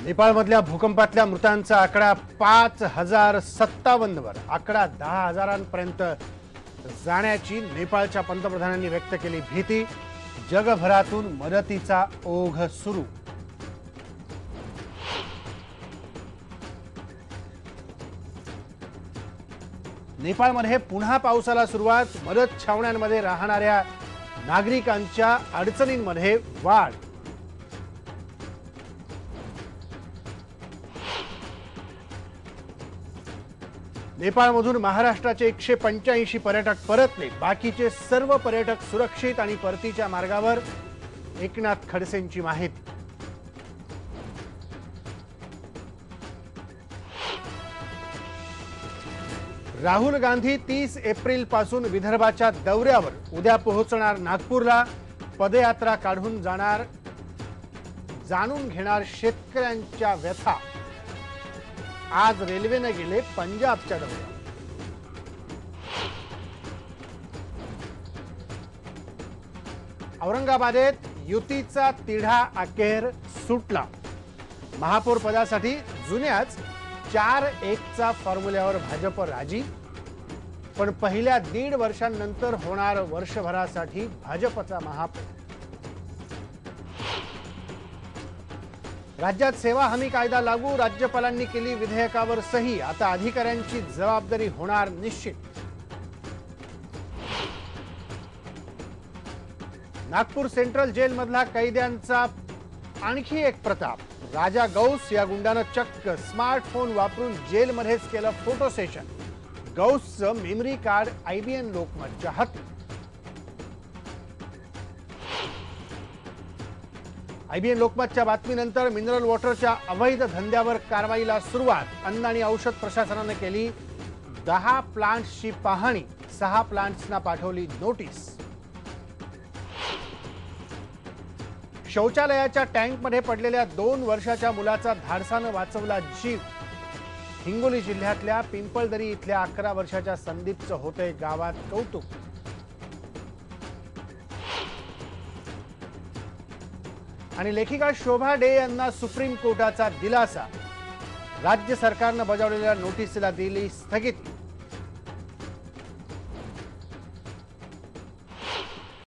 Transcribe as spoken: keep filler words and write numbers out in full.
नेपाळमधल्या भूकंपातल्या मृतांचा आकडा पाच हजार सत्तावन्न वर आकडा दहा हजारांपर्यंत जाण्याची नेपाळच्या पंतप्रधानांनी व्यक्त केली भीती। जगभरातून मदतीचा ओघ सुरू। नेपाळमध्ये पुन्हा पावसाला सुरुवात। मदत छावण्यांमध्ये राहणाऱ्या नागरिकांच्या अडचणींमध्ये वाढ। नेपाळमधून महाराष्ट्राचे एकशे पंच्याऐंशी पर्यटक परतले। बाकीचे सर्व पर्यटक सुरक्षित आणि परतीच्या मार्गावर। एकनाथ खडसेंची माहिती। राहुल गांधी तीस एप्रिल पासून विदर्भाच्या दौऱ्यावर। उद्या पोहोचणार नागपूरला। पदयात्रा काढून जाणार। जाणून घेणार शेतकऱ्यांच्या व्यथा। आज रेल्वेने गेले पंजाबच्या दौऱ्यावर। औरंगाबादेत युतीचा तिढा अखेर सुटला। महापौर पदासाठी जुन्याच चार एकचा फॉर्म्युल्यावर भाजप राजी। पण पहिल्या दीड वर्षांनंतर होणार वर्षभरासाठी भाजपचा महापौर। राज्यात सेवा हमी कायदा लागू। राज्यपालांनी केली विधेयकावर सही। आता अधिकाऱ्यांची जबाबदारी होणार निश्चित। नागपूर सेंट्रल जेलमधला कैद्यांचा आणखी एक प्रताप। राजा गौस या गुंडानं चक्क स्मार्टफोन वापरून जेलमध्येच केलं फोटो सेशन। गौसचं मेमरी कार्ड आयबीएन लोकमतच्या हाती। आयबीएन लोकमतच्या बातमीनंतर मिनरल वॉटरच्या अवैध धंद्यावर कारवाईला सुरुवात। अन्न आणि औषध प्रशासनाने केली दहा प्लांट्सची पाहणी। सहा प्लांट्सना पाठवली नोटीस। शौचालयाच्या टँकमध्ये पडलेल्या दोन वर्षाच्या मुलाचा धाडसानं वाचवला जीव। हिंगोली जिल्ह्यातल्या पिंपळदरी इथल्या अकरा वर्षाच्या संदीपचं होतंय गावात कौतुक। आणि लेखिका शोभा डे यांना सुप्रीम कोर्टाचा दिलासा। राज्य सरकारनं बजावलेल्या नोटीसला दिली स्थगिती।